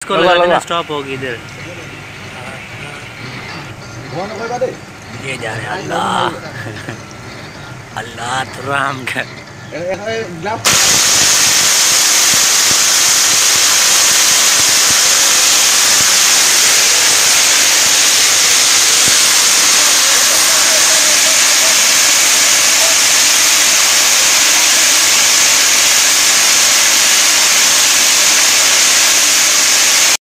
इसको लगा देना, स्टॉप होगी इधर। ये जा रहे हैं अल्लाह अल्लाह तो राम का